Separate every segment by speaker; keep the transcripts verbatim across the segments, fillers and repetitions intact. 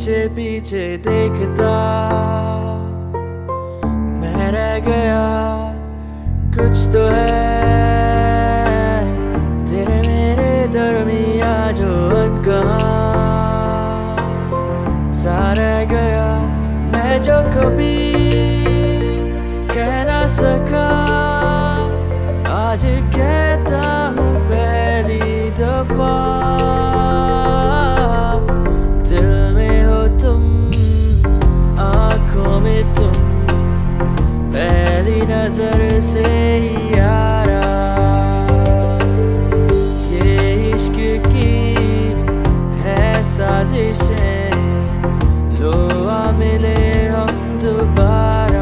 Speaker 1: पीछे पीछे देखता मैं रह गया। कुछ तो है तेरे मेरे दरमिया जो अनकहा सा रह गया। मैं जो कभी कह ना सका आज कहता हूँ पहली दफा। दिल में हो तुम, आंखों में तुम, पहली नजर से ही यारा। ये इश्क की है साजिशें, लो आ मिले हम दोबारा।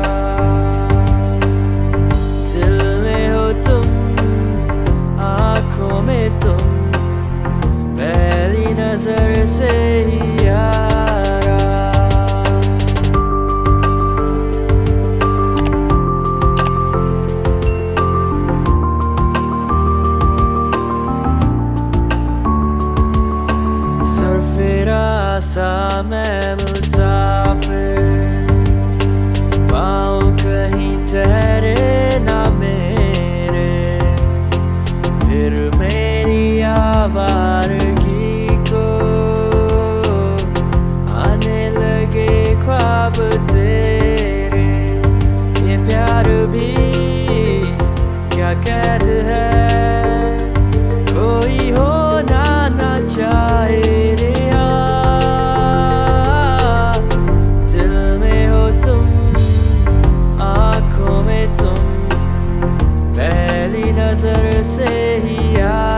Speaker 1: दिल में हो तुम, आंखों में तुम, पहली नजर से ही यारा। सरफिरा सा मैं मुसाफिर, पाँव कहीं ठहरे ना मेरे। फिर मेरी आवारगी को आने लगे ख्वाब तेरे। ये प्यार भी क्या कैद है, कोई होना ना चाहे रे। दिल में हो तुम, आंखों में तुम, पहली नजर से ही यार।